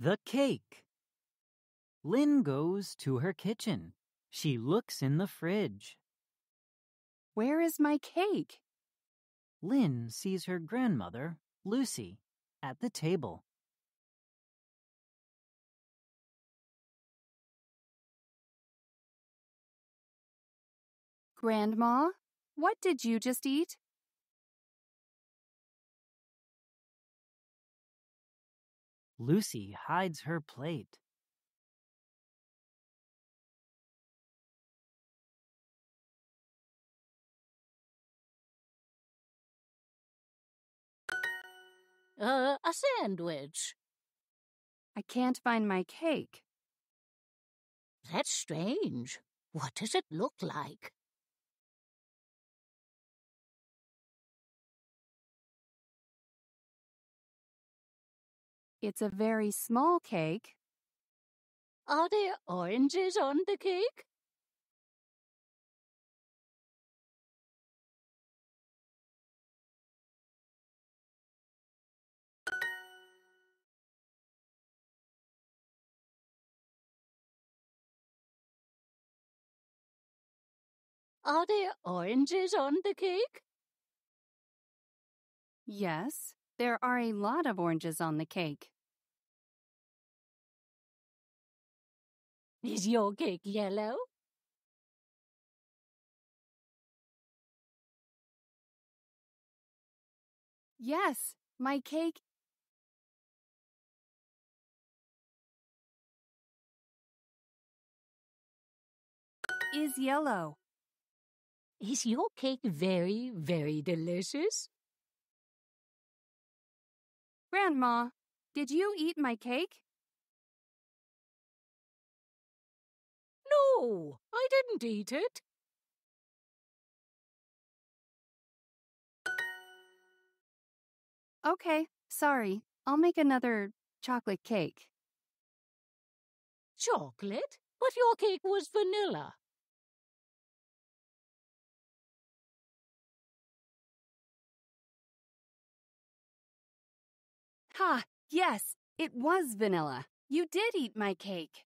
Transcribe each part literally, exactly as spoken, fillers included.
The cake. Lynn goes to her kitchen. She looks in the fridge. Where is my cake? Lynn sees her grandmother, Lucy, at the table. Grandma, what did you just eat? Lucy hides her plate. Uh, a sandwich. I can't find my cake. That's strange. What does it look like? It's a very small cake. Are there oranges on the cake? Are there oranges on the cake? Yes, there are a lot of oranges on the cake. Is your cake yellow? Yes, my cake is yellow. Is your cake very, very delicious? Grandma, did you eat my cake? No, I didn't eat it. Okay, sorry. I'll make another chocolate cake. Chocolate? But your cake was vanilla. Ha! Yes, it was vanilla. You did eat my cake.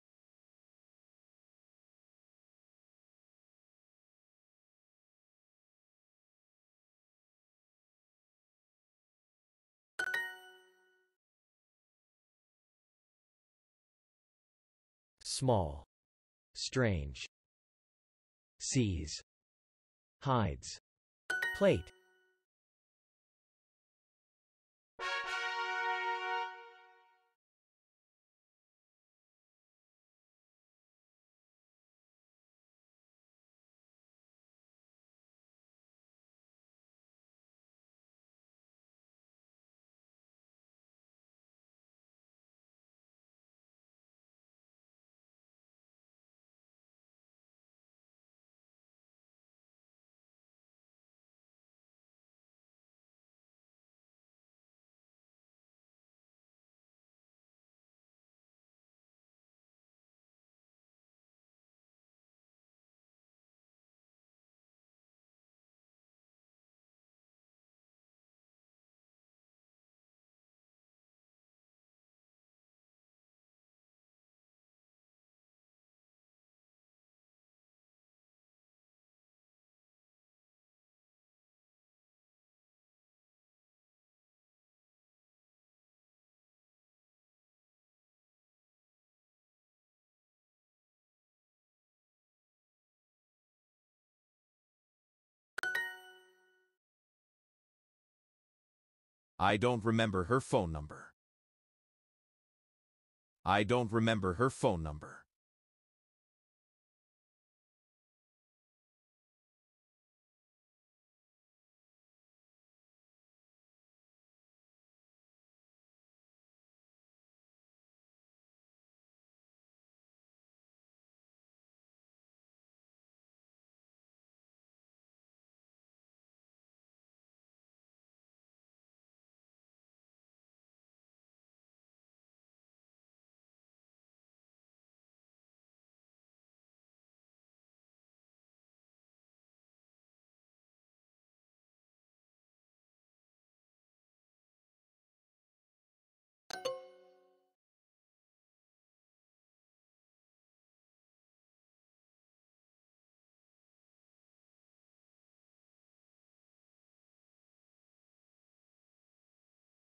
Small. Strange. Sees. Hides. Plate. I don't remember her phone number. I don't remember her phone number.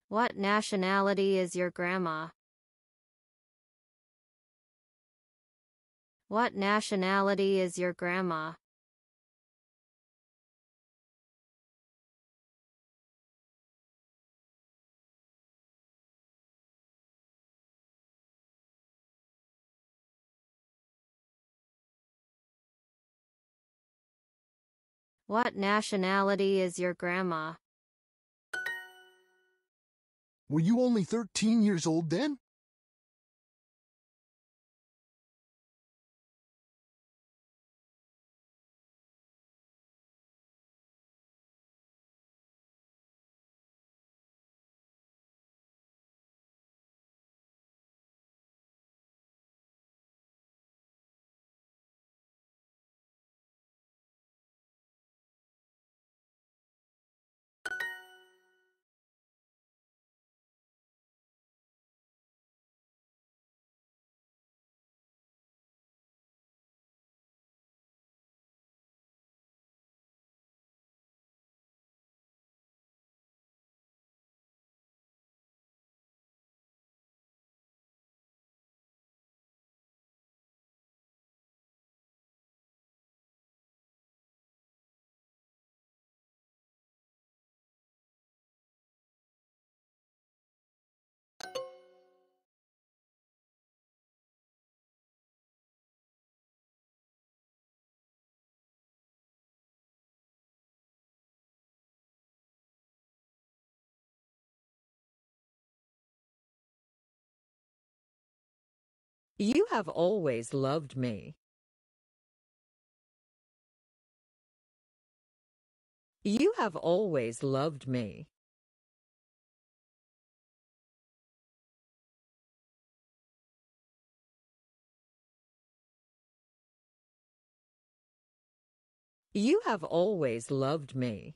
What nationality is your grandma? What nationality is your grandma? What nationality is your grandma? Were you only thirteen years old then? You have always loved me. You have always loved me. You have always loved me.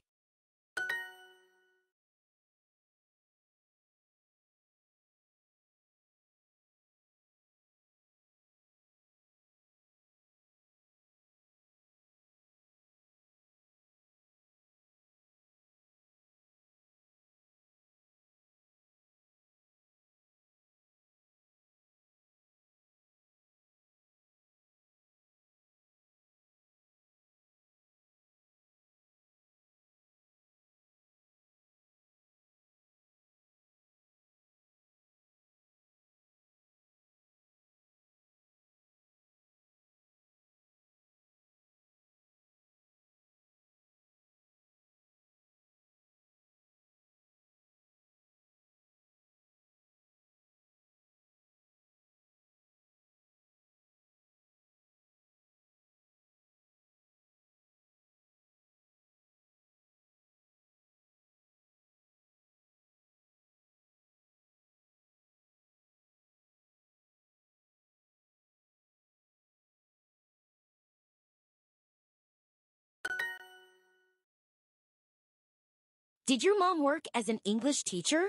Did your mom work as an English teacher?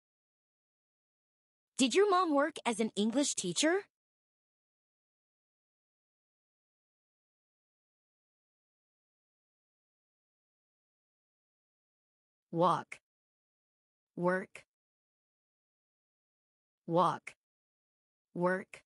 Did your mom work as an English teacher? Walk. Work. Walk. Work.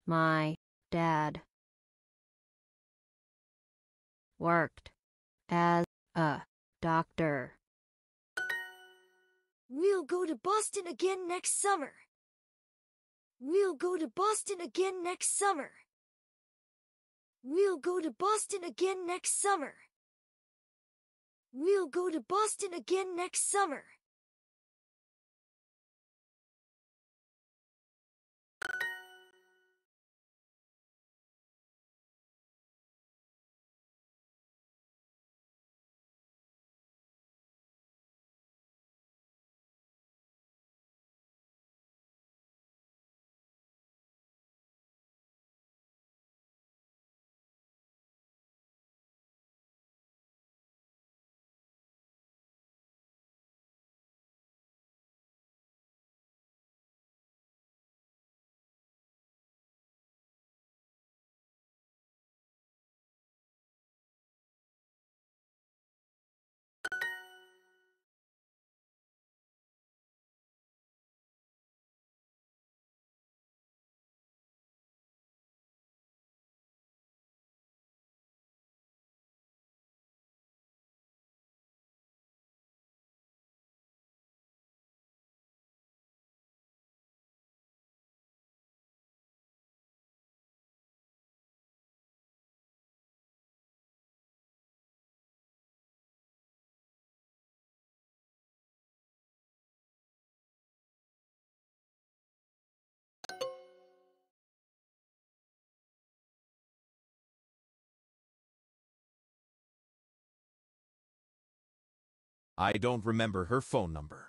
My dad worked as a doctor. We'll go to Boston again next summer. We'll go to Boston again next summer. We'll go to Boston again next summer. We'll go to Boston again next summer. I don't remember her phone number.